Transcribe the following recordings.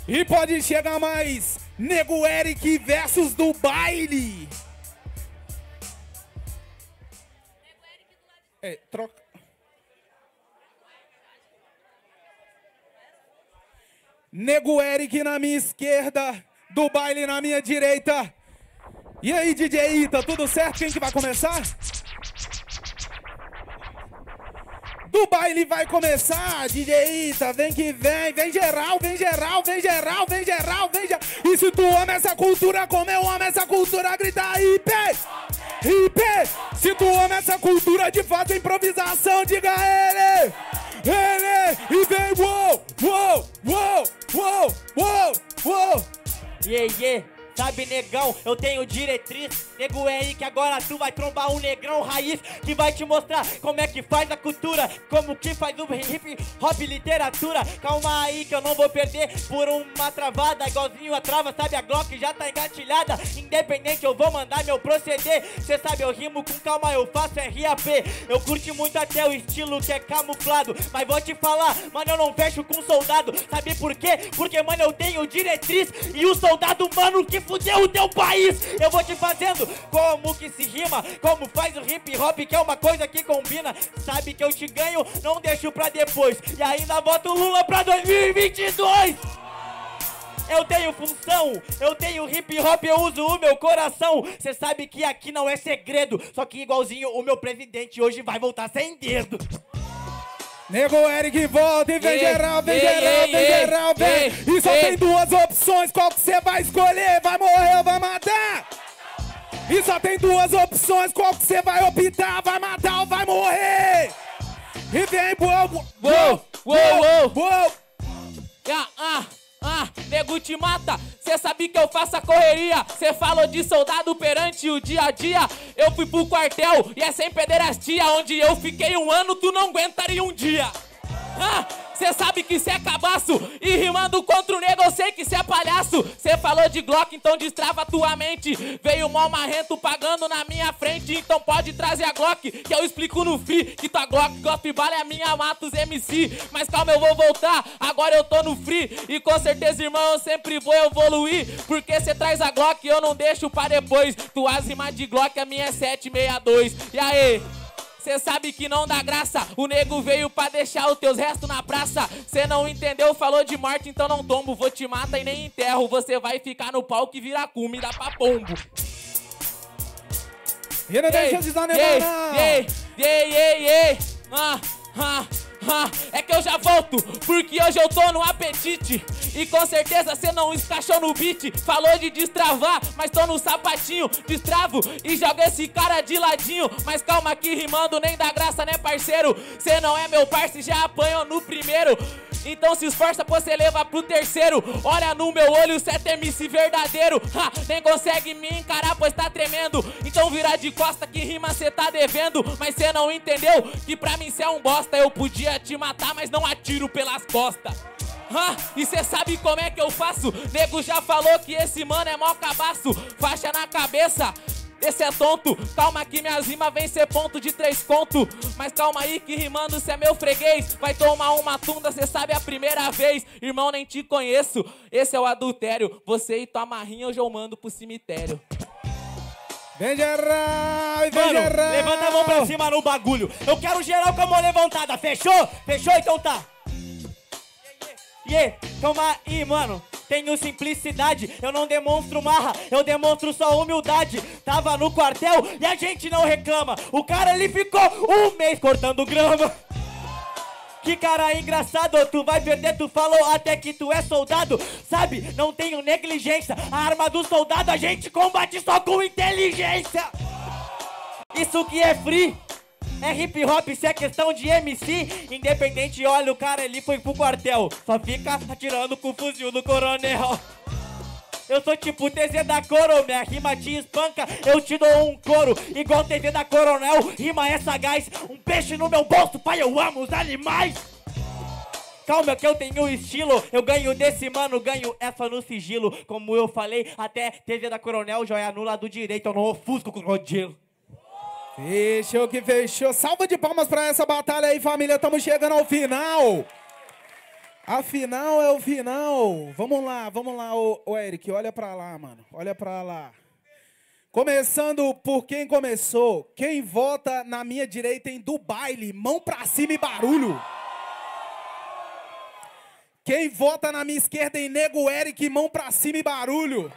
E pode chegar mais Nego Eric versus do baile. É, troca. Nego Eric na minha esquerda, do baile na minha direita. E aí, DJ Ita, tudo certo? Quem que vai começar? Do baile vai começar, DJ Ita, vem que vem, vem geral, vem geral, vem geral, vem geral, vem geral. E se tu ama essa cultura como eu amo essa cultura, grita IP, IP. Se tu ama essa cultura de fato improvisação, diga ele, e vem, uou, uou, uou, uou, uou, uou. Yeah, yeah. Sabe, negão, eu tenho diretriz. Nego Henrique, agora tu vai trombar um negrão raiz que vai te mostrar como é que faz a cultura, como que faz o hip hop literatura. Calma aí que eu não vou perder por uma travada, igualzinho a trava, sabe, a Glock já tá engatilhada. Independente, eu vou mandar meu proceder. Cê sabe, eu rimo com calma, eu faço RAP. Eu curti muito até o estilo que é camuflado, mas vou te falar, mano, eu não fecho com soldado. Sabe por quê? Porque, mano, eu tenho diretriz e o soldado, mano, que fudeu o teu país. Eu vou te fazendo como que se rima, como faz o hip hop, que é uma coisa que combina. Sabe que eu te ganho, não deixo pra depois. E ainda voto Lula pra 2022. Eu tenho função, eu tenho hip hop, eu uso o meu coração. Cê sabe que aqui não é segredo, só que igualzinho o meu presidente hoje vai voltar sem dedo. Nego Eric volta e vem geral, vem geral, vem geral, vem. E só tem duas opções, qual que você vai escolher? Vai morrer ou vai matar? E só tem duas opções, qual que você vai optar? Vai matar ou vai morrer? E vem, uou, uou, uou. Nego te mata, cê sabe que eu faço a correria. Cê falou de soldado perante o dia a dia. Eu fui pro quartel e é sem pederastia. Onde eu fiquei um ano, tu não aguentaria um dia. Cê sabe que cê é cabaço e rimando contra o nego eu sei que cê é palhaço. Cê falou de Glock, então destrava tua mente. Veio mal marrento pagando na minha frente, então pode trazer a Glock que eu explico no free. Que tua Glock bala é a minha, mata os MC. Mas calma, eu vou voltar, agora eu tô no free. E com certeza, irmão, eu sempre vou evoluir, porque cê traz a Glock e eu não deixo pra depois. Tuas rimas de Glock, a minha é 762. E aí? Cê sabe que não dá graça, o nego veio pra deixar os teus restos na praça. Cê não entendeu, falou de morte, então não tombo. Vou te matar e nem enterro, você vai ficar no palco e virar comida pra pombo. E não deixa de desanimar, É que eu já volto, porque hoje eu tô no apetite. E com certeza cê não encaixou no beat. Falou de destravar, mas tô no sapatinho. Destravo e joga esse cara de ladinho. Mas calma aqui, rimando nem dá graça, né, parceiro? Cê não é meu parceiro, já apanhou no primeiro. Então se esforça pra você levar pro terceiro. Olha no meu olho, cê é MC verdadeiro. Nem consegue me encarar, pois tá tremendo. Então vira de costa, que rima cê tá devendo. Mas cê não entendeu que pra mim cê é um bosta. Eu podia te matar, mas não atiro pelas costas. E cê sabe como é que eu faço? Nego já falou que esse mano é mó cabaço. Faixa na cabeça, esse é tonto. Calma que minhas rimas vem ser ponto de 3 conto. Mas calma aí que rimando cê é meu freguês. Vai tomar uma tunda, cê sabe a primeira vez. Irmão, nem te conheço, esse é o adultério. Você e tua marrinha hoje eu mando pro cemitério. Vem geral, vem Mano, geral. levanta a mão pra cima no bagulho. Eu quero geral com a mão levantada, fechou? Fechou? Então tá. Calma aí, mano. Tenho simplicidade, eu não demonstro marra, eu demonstro só humildade. Tava no quartel e a gente não reclama. O cara ele ficou um mês cortando grama. Que cara engraçado, tu vai perder, tu falou até que tu é soldado. Sabe, não tenho negligência, a arma do soldado a gente combate só com inteligência. Isso que é free, é hip hop, se é questão de MC. Independente, olha, o cara ele foi pro quartel, só fica atirando com o fuzil do coronel. Eu sou tipo TZ da Coro, minha rima te espanca, eu te dou um couro. Igual TZ da Coronel, rima é sagaz. Um peixe no meu bolso, pai, eu amo os animais. Calma que eu tenho estilo, eu ganho desse mano, ganho essa no sigilo. Como eu falei, até TZ da Coronel, joia no lado direito, eu não ofusco com o crocodilo. Fechou que fechou. Salva de palmas pra essa batalha aí, família. Estamos chegando ao final. Afinal é o final. Vamos lá, ô Eric, olha pra lá, mano. Olha pra lá. Começando por quem começou. Quem vota na minha direita em do baile, mão pra cima e barulho. Quem vota na minha esquerda em Nego Eric, mão pra cima e barulho.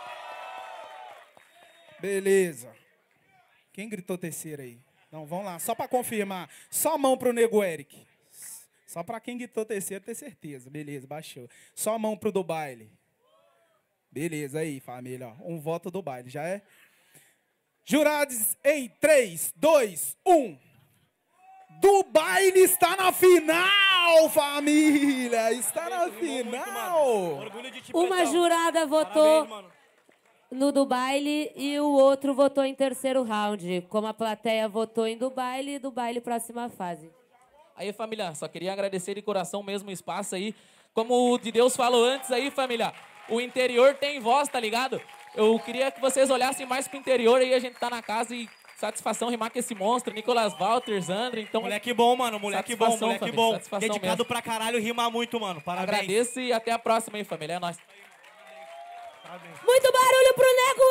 Beleza. Quem gritou terceiro aí? Não, vamos lá, só pra confirmar. Só mão pro Nego Eric. Só pra quem gritou terceiro ter certeza. Beleza, baixou. Só mão pro do baile. Beleza, aí, família. Ó, um voto do baile, já é? Jurados em 3, 2, 1. Do baile está na final, família! Está na final! Uma jurada votou no do baile e o outro votou em terceiro round. Como a plateia votou em do baile próxima fase. Aí, família, só queria agradecer de coração mesmo o espaço aí. Como o de Deus falou antes aí, família, o interior tem voz, tá ligado? Eu queria que vocês olhassem mais pro interior aí, a gente tá na casa e satisfação rimar com esse monstro, Nicolas Walter, Zandra, então... Moleque bom, mano, moleque bom, moleque família, bom. satisfação Dedicado mesmo. pra caralho, rima muito, mano, parabéns. Agradeço e até a próxima aí, família, é nóis. Muito barulho pro Nego